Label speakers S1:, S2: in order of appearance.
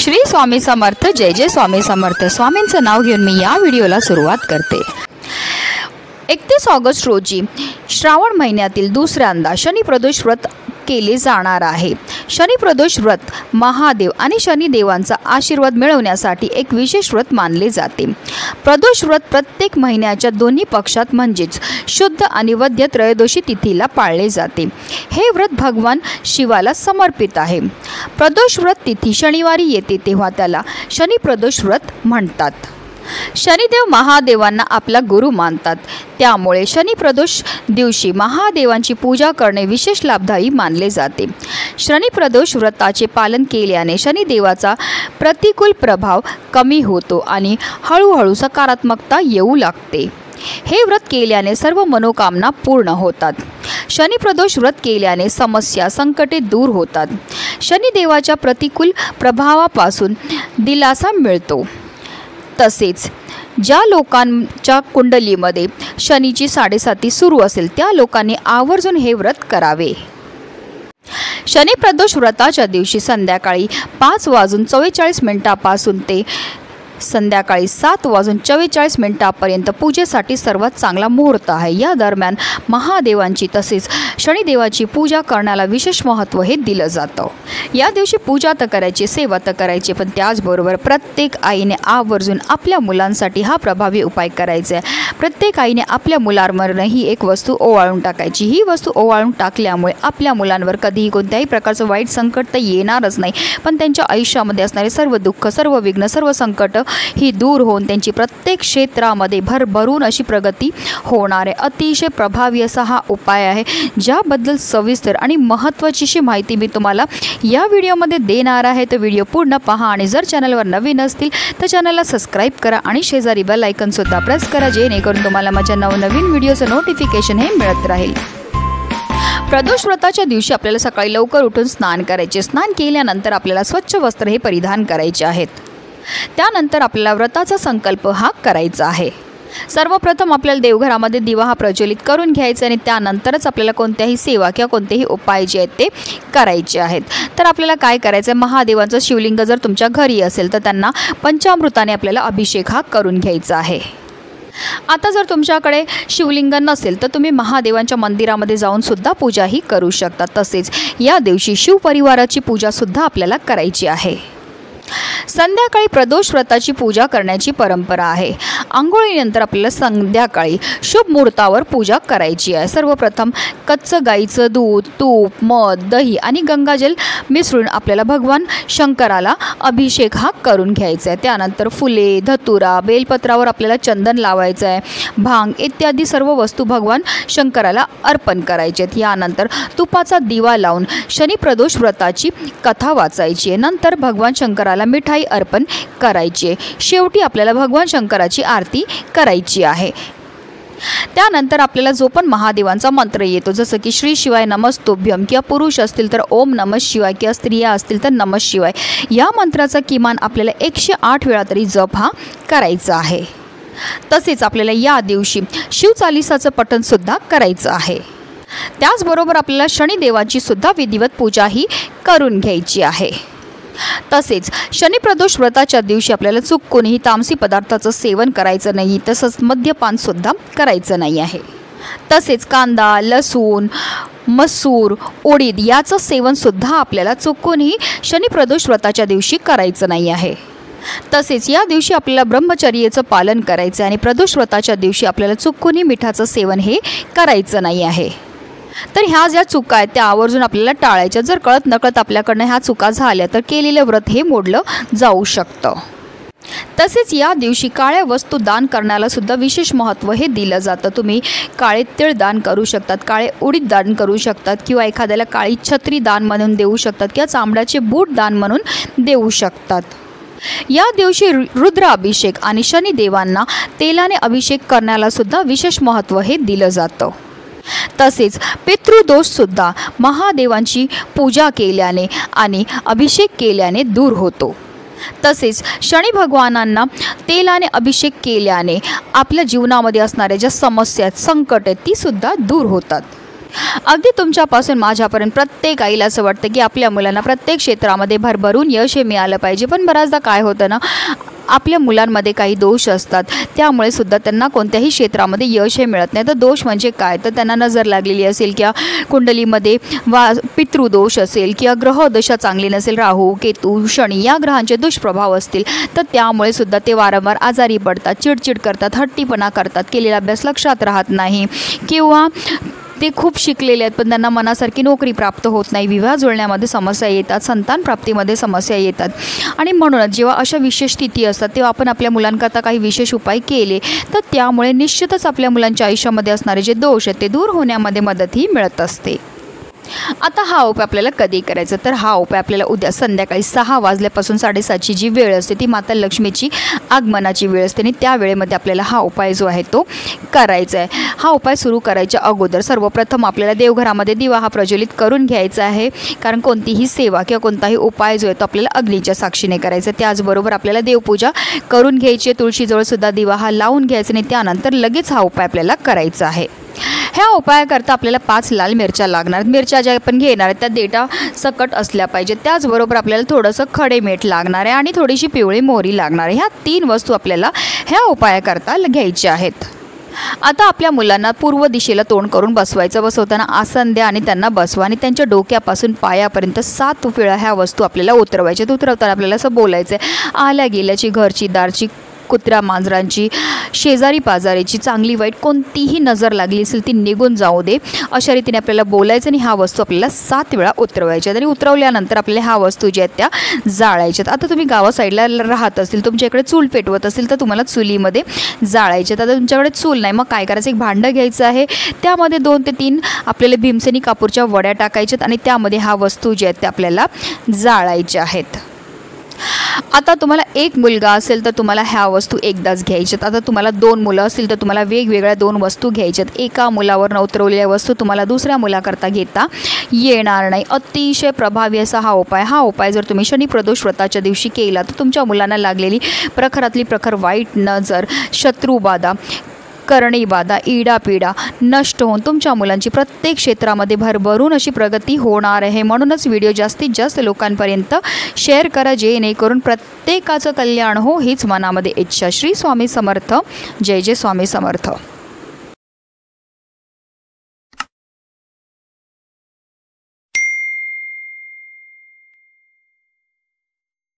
S1: श्री स्वामी समर्थ. जय जय स्वामी समर्थ. स्वामींचं नाव घेऊन मी या व्हिडिओला सुरुवात करते. 31 ऑगस्ट रोजी श्रावण महिन्यातील दुसऱ्यांदा शनी प्रदोष व्रत केले जाणार आहे. शनी प्रदोष व्रत महादेव आणि शनिदेवांचा आशीर्वाद मिळवण्यासाठी एक विशेष व्रत मानले जाते. प्रदोष व्रत प्रत्येक महिन्याच्या दोन्ही पक्षात म्हणजेच शुद्ध आणि वद्य त्रयोदशी तिथीला पाळले जाते. हे व्रत भगवान शिवाला समर्पित आहे. प्रदोष व्रत तिथी शनिवारी येते तेव्हा त्याला शनी प्रदोष व्रत म्हणतात. शनिदेव महादेवांना आपला गुरु मानतात, त्यामुळे शनी प्रदोष दिवशी महादेवांची पूजा करणे विशेष लाभदायी मानले जाते. शनी प्रदोष व्रताचे पालन केल्याने शनिदेवाचा प्रतिकूल प्रभाव कमी होतो आणि हळूहळू सकारात्मकता येऊ लागते. हे व्रत केल्याने सर्व मनोकामना पूर्ण होतात. शनी प्रदोष व्रत केल्याने समस्या संकटे दूर होतात. शनिदेवाच्या प्रतिकूल प्रभावापासून दिलासा मिळतो. तसेच ज्या लोकांच्या कुंडलीमध्ये शनीची 7.5 सुरू असेल त्या लोकांनी आवर्जून हे व्रत करावे. शनी प्रदोष व्रताच्या दिवशी संध्याकाळी 5:44 पासून ते संध्याकाळी 7:44 पूजेसाठी सर्वात चांगला मुहूर्त आहे. या दरम्यान महादेवांची तसेच शनिदेवाची पूजा करण्याला विशेष महत्त्व हे दिलं जातं. या दिवशी पूजा तर करायची, सेवा तर करायची, पण त्याचबरोबर प्रत्येक आईने आवर्जून आपल्या मुलांसाठी हा प्रभावी उपाय करायचा आहे. प्रत्येक आईने आपल्या मुलांवर ही एक वस्तू ओवाळून टाकायची. ही वस्तू ओवाळून टाकल्यामुळे आपल्या मुलांवर कधीही कोणत्याही प्रकारचं वाईट संकट तर येणारच नाही, पण त्यांच्या आयुष्यामध्ये असणारे सर्व दुःख, सर्व विघ्न, सर्व संकट ही दूर होऊन त्यांची प्रत्येक क्षेत्रामध्ये भरभरून अशी प्रगती होणार आहे. अतिशय प्रभावी असा हा उपाय आहे, ज्याबद्दल सविस्तर आणि महत्त्वाची माहिती मी तुम्हाला या व्हिडिओमध्ये देणार आहे. तर व्हिडिओ पूर्ण पहा आणि जर चॅनलवर नवीन असतील तर चॅनलला सबस्क्राईब करा आणि शेजारी बेल आयकॉनसुद्धा प्रेस करा, जेणेकरून तुम्हाला माझ्या नवनवीन व्हिडिओचं नोटिफिकेशन हे मिळत राहील. प्रदोष व्रताच्या दिवशी आपल्याला सकाळी लवकर उठून स्नान करायचे. स्नान केल्यानंतर आपल्याला स्वच्छ वस्त्र हे परिधान करायचे आहेत. त्यानंतर आपल्याला व्रताचा संकल्प हा करायचा आहे. सर्वप्रथम आपल्याला देवघरामध्ये दिवा हा प्रज्वलित करून घ्यायचा आणि त्यानंतरच आपल्याला कोणत्याही सेवा किंवा कोणतेही उपाय जे आहेत ते करायचे आहेत. तर आपल्याला काय करायचं आहे, महादेवांचं शिवलिंग जर तुमच्या घरी असेल तर त्यांना पंचामृताने आपल्याला अभिषेक हा करून घ्यायचा आहे. आता जर तुमच्याकडे शिवलिंग नसेल तर तुम्ही महादेवांच्या मंदिरामध्ये जाऊन सुद्धा पूजा ही करू शकता. तसेच या दिवशी शिवपरिवाराची पूजासुद्धा आपल्याला करायची आहे. संध्याकाळी प्रदोष व्रताची पूजा करण्याची परंपरा आहे. आंघोळीनंतर आपल्याला संध्याकाळी शुभ मुहूर्तावर पूजा करायची आहे. सर्वप्रथम कच्चं गाईचं दूध, तूप, मध, दही आणि गंगाजल मिसळून आपल्याला भगवान शंकराला अभिषेक हा करून घ्यायचा आहे. त्यानंतर फुले, धतुरा, बेलपत्रावर आपल्याला चंदन लावायचं आहे. भांग इत्यादी सर्व वस्तू भगवान शंकराला अर्पण करायचे आहेत. यानंतर तुपाचा दिवा लावून शनी प्रदोष व्रताची कथा वाचायची आहे. नंतर भगवान शंकराला मिठाई अर्पण करायची आहे. शेवटी आपल्याला भगवान शंकराची आरती करायची आहे. त्यानंतर आपल्याला जो पण महादेवांचा मंत्र येतो, जसं की श्री शिवाय नमस्तोभ्यम किंवा पुरुष असतील तर ओम नमः शिवाय किंवा स्त्रिया असतील तर नमः शिवाय, या मंत्राचा किमान आपल्याला 108 वेळा तरी जप हा करायचा आहे. तसेच आपल्याला या दिवशी शिवचालीसाचं पठणसुद्धा करायचं आहे. त्याचबरोबर आपल्याला शनिदेवाची सुद्धा विधिवत पूजा ही करून घ्यायची आहे. तसेच शनी प्रदोष व्रताच्या दिवशी आपल्याला चुकूनही तामसी पदार्थाचं सेवन करायचं नाही. तसंच मद्यपानसुद्धा करायचं नाही आहे. तसेच कांदा, लसूण, मसूर, उडीद याचं सेवनसुद्धा आपल्याला चुकूनही शनी प्रदोष व्रताच्या दिवशी करायचं नाही आहे. तसेच या दिवशी आपल्याला ब्रह्मचर्याचं पालन करायचं आणि प्रदोष व्रताच्या दिवशी आपल्याला चुकूनही मिठाचं सेवन हे करायचं नाही आहे. तर ह्या ज्या चुका आहेत त्या आवर्जून आपल्याला टाळायच्या. जर कळत नकळत आपल्याकडनं ह्या चुका झाल्या तर केलेलं व्रत हे मोडलं जाऊ शकतं. तसेच या दिवशी काळ्या वस्तू दान करण्याला सुद्धा विशेष महत्त्व हे दिलं जातं. तुम्ही काळे तीळ दान करू शकतात, काळे उडीद दान करू शकतात किंवा एखाद्याला काळी छत्री दान म्हणून देऊ शकतात किंवा चांबड्याचे बूट दान म्हणून देऊ शकतात. या दिवशी रुद्र अभिषेक आणि शनिदेवांना तेलाने अभिषेक करण्याला सुद्धा विशेष महत्त्व हे दिलं जातं. तसेच पितृदोषसुद्धा महादेवांची पूजा केल्याने आणि अभिषेक केल्याने दूर होतो. तसेच शनी भगवानांना तेलाने अभिषेक केल्याने आपल्या जीवनामध्ये असणाऱ्या ज्या समस्या आहेत, संकट आहेत, ती सुद्धा दूर होतात. अगदी तुमच्यापासून माझ्यापर्यंत प्रत्येक आईला असं वाटतं की आपल्या मुलांना प्रत्येक क्षेत्रामध्ये भरभरून यश हे मिळालं पाहिजे, पण बऱ्याचदा काय होतं ना, आपल्या मुलांमध्ये काही दोष असतात, त्यामुळे सुद्धा त्यांना कोणत्याही क्षेत्रामध्ये यश हे मिळत नाही. तर दोष म्हणजे काय, तर त्यांना नजर लागलेली असेल किंवा कुंडलीमध्ये पितृदोष असेल किंवा ग्रहदशा चांगली नसेल, राहू केतू शनी या ग्रहांचे दुष्प्रभाव असतील, तर त्यामुळे सुद्धा ते वारंवार आजारी पडतात, चिडचिड करतात, हट्टीपणा करतात, केलेला अभ्यास लक्षात राहत नाही, किंवा ते खूप शिकलेले आहेत पण त्यांना मनासारखी नोकरी प्राप्त होत नाही, विवाह जुळण्यामध्ये समस्या येतात, संतान प्राप्तीमध्ये समस्या येतात. आणि म्हणूनच जेव्हा अशा विशेष स्थिती असतात तेव्हा आपण आपल्या मुलांकरता काही विशेष उपाय केले तर त्यामुळे निश्चितच आपल्या मुलांच्या आयुष्यामध्ये असणारे जे दोष आहेत ते दूर होण्यामध्ये मदतही मिळत असते. आता हा उपाय आपल्याला कधी करायचा, तर हा उपाय आपल्याला उद्या संध्याकाळी 6 वाजल्यापासून 7:30ची जी वेळ असते ती माता लक्ष्मीची आगमनाची वेळ असते आणि त्या वेळेमध्ये आपल्याला हा उपाय जो आहे तो करायचा आहे. हा उपाय सुरू करायच्या अगोदर सर्वप्रथम आपल्याला देवघरामध्ये दिवा हा प्रज्वलित करून घ्यायचा आहे, कारण कोणतीही सेवा किंवा कोणताही उपाय जो आहे तो आपल्याला अग्नीच्या साक्षीने करायचा. त्याचबरोबर आपल्याला देवपूजा करून घ्यायची आहे, तुळशीजवळसुद्धा दिवा हा लावून घ्यायचा आणि त्यानंतर लगेच हा उपाय आपल्याला करायचा आहे. ह्या उपायाकरता आपल्याला 5 लाल मिरच्या लागणार. मिरच्या ज्या आपण घेणार आहेत त्या देठा सकट असल्या पाहिजेत. त्याचबरोबर आपल्याला थोडंसं खडे मीठ लागणार आहे आणि थोडीशी पिवळी मोहरी लागणार आहे. ह्या 3 वस्तू आपल्याला ह्या उपायाकरता घ्यायच्या आहेत. आता आपल्या मुलांना पूर्व दिशेला तोंड करून बसवायचं. बसवताना आसन द्या आणि त्यांना बसवा आणि त्यांच्या डोक्यापासून पायापर्यंत 7 वेळा ह्या वस्तू आपल्याला उतरवायच्या. उतरवताना आपल्याला असं बोलायचं आहे, आल्या गेल्याची, घरची दारची, कुत्र्या मांजरांची, शेजारी पाजारीची, चांगली वाईट कोणतीही नजर लागली असेल ती निघून जाऊ दे, अशा रीतीने आपल्याला बोलायचं आणि ह्या वस्तू आपल्याला 7 वेळा उतरवायच्या. आणि उतरवल्यानंतर आपल्याला ह्या वस्तू ज्या आहेत त्या जाळायच्यात. आता तुम्ही गावा साईडला राहत असेल, तुमच्याकडे चूल पेटवत असेल तर तुम्हाला चुलीमध्ये जाळायच्यात. आता तुमच्याकडे चूल नाही, मग काय करायचं, एक भांडं घ्यायचं आहे, त्यामध्ये 2 ते 3 आपल्याला भीमसेनी कापूरच्या वड्या टाकायच्यात आणि त्यामध्ये ह्या वस्तू ज्या आहेत त्या आपल्याला जाळायच्या आहेत. आता तुम्हाला 1 मुलगा असेल तर तुम्हाला ह्या वस्तू एकदाच घ्यायच्यात. आता तुम्हाला 2 मुलं असतील तर तुम्हाला वेगवेगळ्या 2 वस्तू घ्यायच्यात. एका मुलावर उतरवलेल्या वस्तू तुम्हाला दुसऱ्या मुलाकरता घेता येणार नाही. अतिशय प्रभावी असा हा उपाय जर तुम्ही शनी प्रदोष व्रताच्या दिवशी केला तर तुमच्या मुलांना लागलेली प्रखरातली प्रखर वाईट नजर, शत्रुबाधा, करणीबाधा, इडापिडा नष्ट होऊन तुमच्या मुलांची प्रत्येक क्षेत्रामध्ये भरभरून अशी प्रगती होणार आहे. म्हणूनच व्हिडिओ जास्तीत जास्त लोकांपर्यंत शेअर करा, जेणेकरून प्रत्येकाचं कल्याण हो हीच मनामध्ये इच्छा. श्री स्वामी समर्थ. जय जय स्वामी समर्थ.